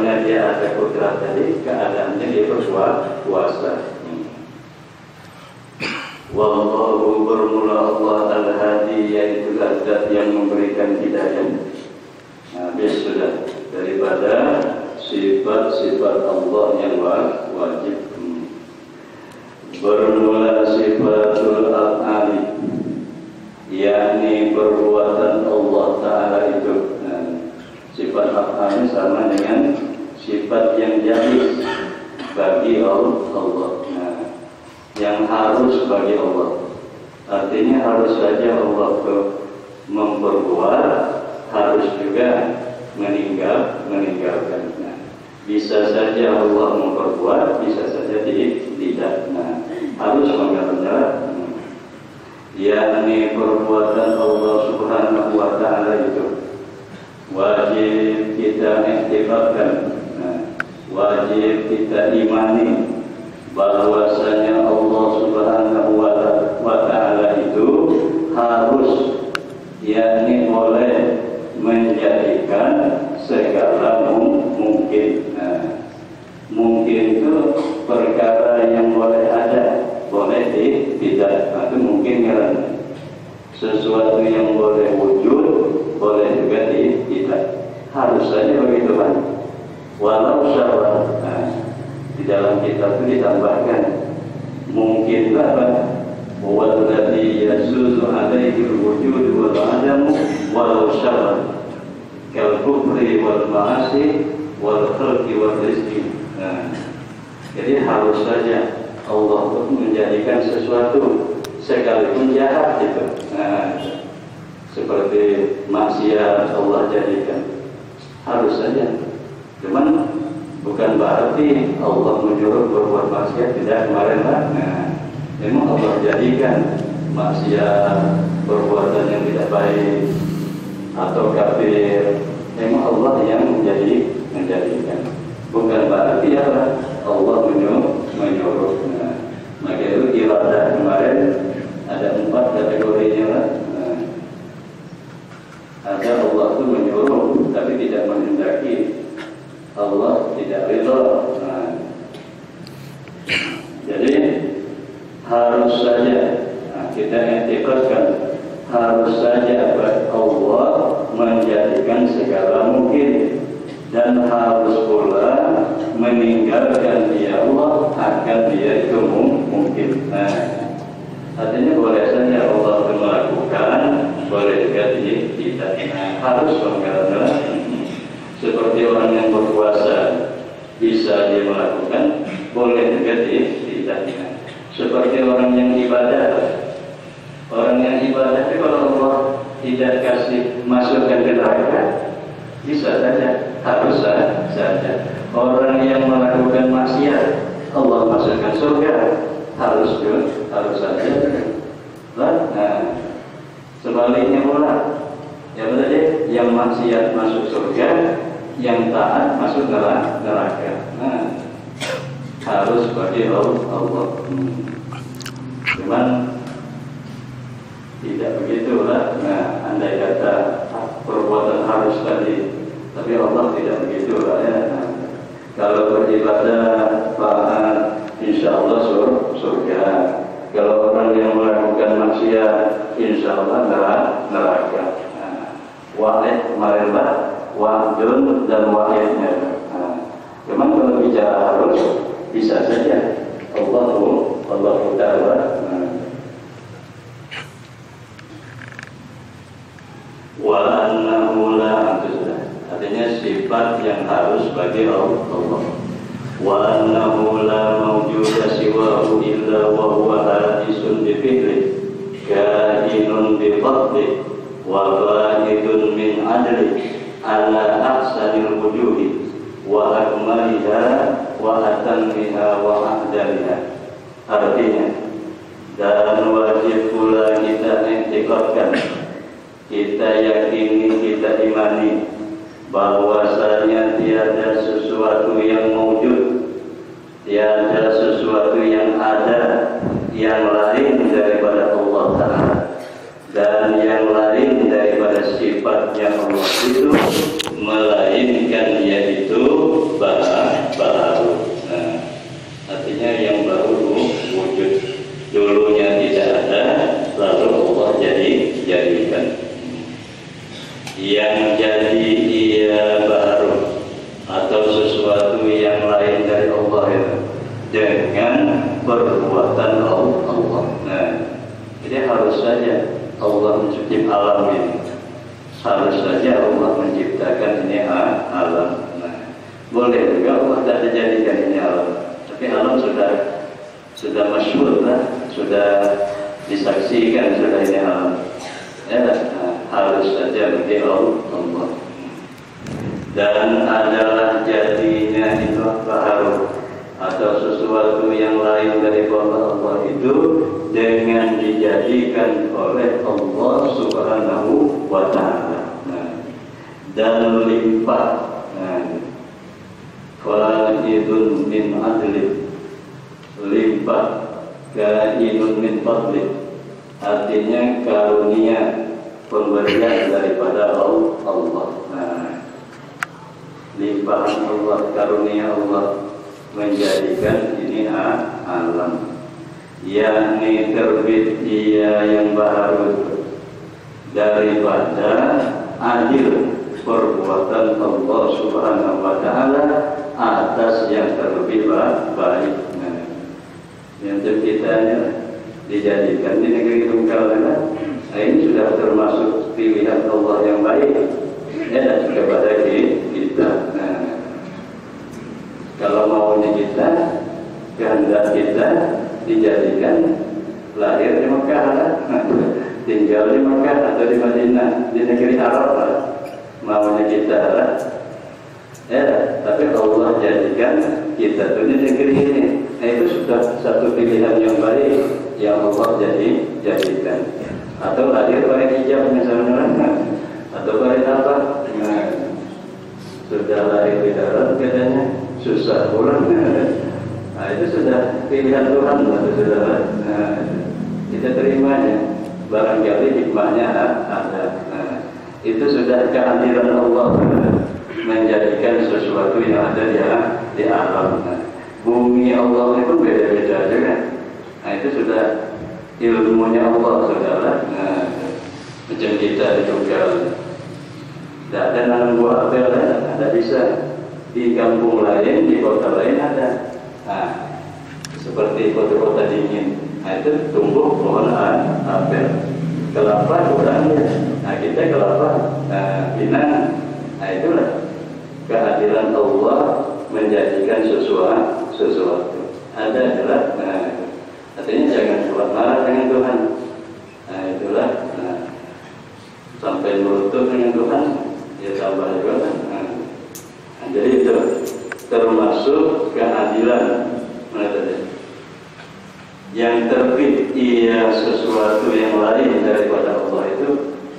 awalnya dia ada kudrat tadi, keadaannya dia berpuasa. Wallahu bermula Allah al-hadi, yaitu zat yang memberikan hidayah. Habis sudah daripada sifat-sifat Allah yang wajib. Bermula sifatul af'ali, yakni perbuatan Allah Ta'ala itu. Sifat af'ali sama dengan sifat yang jaiz bagi Allah. Yang harus bagi Allah. Artinya harus saja Allah memperbuat, harus juga meninggalkan. Bisa saja Allah memperbuat, bisa saja tidak. Harus mengamalkan. Yakni perbuatan Allah Subhanahu wa Ta'ala itu wajib kita iktiqadkan, wajib kita imani bahwasanya Allah Subhanahu wa Ta'ala itu harus, yakni boleh menjadikan segala mungkin. Mungkin itu perkara yang boleh ada, boleh tidak. Itu mungkin kan. Sesuatu yang boleh wujud, boleh juga tidak. Harus saja begitu kan. Walau syar'an. Di dalam kitab itu ditambahkan mungkin apa? Walladzi yazuzu alaihi al-wujud wal adamu walau syar'an kal kufri wal ma'asi wal khalqi wal rizqi. Jadi harus saja Allah menjadikan sesuatu sekalipun jahat itu. Seperti maksiat Allah jadikan, harus saja. Cuman bukan berarti Allah menyuruh berbuat maksiat, tidak kemarin lah. Memang Allah jadikan maksiat, perbuatan yang tidak baik atau kafir, memang Allah yang menjadikan. Bukan berarti Allah menyuruh. Maka itu iradah kemarin ada 4 kategorinya lah. Ada Allah itu menyuruh tapi tidak menghendaki, Allah tidak ridha. Jadi harus saja kita iktikadkan, harus saja Allah menjadikan segala mungkin, dan harus pula meninggalkan dia Allah akan dia itu mungkin. Artinya boleh saja Allah melakukan, boleh juga tidak. Harus mengalah. Seperti orang yang berpuasa bisa dia melakukan, boleh juga tidak. Seperti orang yang ibadah. Orang yang ibadah itu kalau Allah tidak kasih masukkan ke neraka, bisa saja, harus saja. Orang yang melakukan maksiat, Allah masukkan surga, harus saja. Sebaliknya pula, ya berarti yang maksiat masuk surga, yang taat masuk neraka. Harus bagi Allah. Cuman tidak begitulah. Andai kata perbuatan harus tadi, tapi Allah tidak begitulah ya. Kalau beribadah taat, insya Allah surga. Kalau orang yang melakukan maksiat, insya Allah neraka. Wa'id kemarin lah, wa'dun dan wa'idnya. Cuman kalau bicara harus, bisa saja Allah Ta'ala. Wa annahu la, artinya sifat yang harus bagi Allah. Wa annahu la mawjuda siwahu illa wa huwa hadisun bi fi'li kainun bi fadli wa fa'idun min adli ala ahsanil wujuhi wa akmaliha wa atammiha wa ahdaliha. Artinya, dan wajib pula kita iktikadkan, kita yakini, kita imani bahwasanya tiada sesuatu yang mewujud, tiada sesuatu yang ada yang lain daripada Allah Ta'ala, dan yang lain daripada sifatnya Allah itu, melainkan yaitu boleh juga Allah tidak dijadikan ini alam. Tapi alam sudah masyhur lah, sudah disaksikan sudah ini alam. Ya, harus saja bagi Allah. Dan adalah jadinya itu baharu atau sesuatu yang lain daripada Allah itu dengan dijadikan oleh Allah Subhanahu wa Ta'ala. Dan limpah. Qaidun min adli, limpah, kainun min fadli, artinya karunia pemberian daripada Allah. Limpahan Allah, karunia Allah menjadikan ini alam, yakni terbit dia yang baru daripada adil perbuatan Allah Subhanahu wa Ta'ala atas yang terlebih baik. Yang kita dijadikan di negeri tunggal ini sudah termasuk pilihan Allah yang baik ya kepada kita. Kalau maunya kita, kehendak kita dijadikan lahir di Mekah, tinggal di Mekah atau di Madinah, di negeri Arab lah. Maunya kita lah. Ya, tapi Allah jadikan kita tuh di negeri ini. Itu sudah satu pilihan yang baik yang Allah jadikan. Atau lahir pakai hijab misalnya, atau pakai apa? Sudah lahir di darat katanya susah pulang. Itu sudah pilihan Tuhan lah, saudara. Kita terimanya. Barangkali hikmahnya ada. Itu sudah kehadiran Allah menjadikan sesuatu yang ada di alam. Bumi Allah itu beda-beda juga. Itu sudah ilmunya Allah, saudara. Macam kita di Tunggal, tidak ada nanam buah apel, tidak bisa. Di kampung lain, di kota lain ada. Seperti kota-kota dingin, itu tumbuh pohon apel. Kelapa kurang ya. Kita kelapa pinang. Itulah kehadiran Allah menjadikan sesuatu. Ada adalah artinya jangan buat marah dengan Tuhan. Itulah sampai merutuk dengan Tuhan, ya tambah juga. Jadi itu termasuk keadilan. Yang terbit ia sesuatu yang lain daripada Allah itu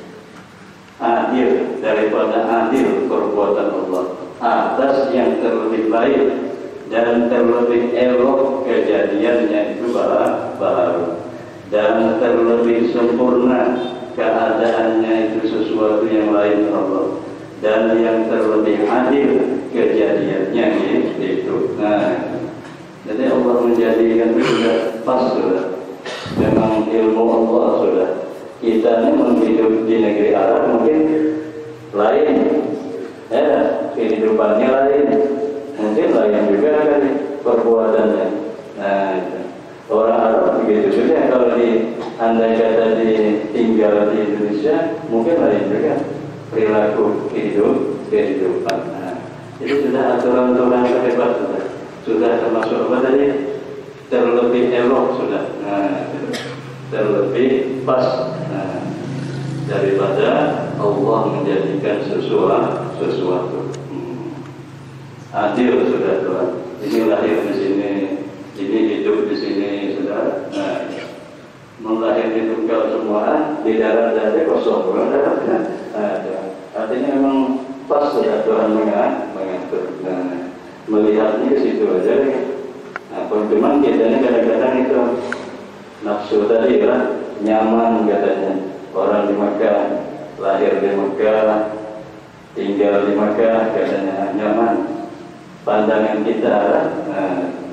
adil, daripada adil perbuatan Allah atas yang terlebih baik dan terlebih elok kejadiannya itu baru dan terlebih sempurna keadaannya itu sesuatu yang lain Allah dan yang terlebih adil kejadiannya itu. Jadi Allah menjadikan itu sudah pas sudah. Memang ilmu Allah sudah. Kita ini hidup di negeri Arab mungkin lain, ya kehidupannya lain, mungkin lain juga kan perbuatannya. Orang Arab begitu juga. Kalau andai kata tinggal di Indonesia, mungkin lain juga perilaku kehidupan. Jadi sudah aturan Tuhan hebat sudah termasuk apa tadi? Terlebih elok sudah, terlebih pas daripada Allah menjadikan sesuatu. Adil sudah Tuhan. Ini lahir di sini, ini hidup di sini sudah. Melahir di Tunggal semua, di darat ada kosong, daratnya. Artinya memang pas sudah Tuhan mengatur. Melihatnya ke situ aja. Cuman kita ini kadang-kadang itu nafsu tadi lah, nyaman katanya. Orang di Mekah, lahir di Mekah, tinggal di Mekah katanya nyaman. Pandangan kita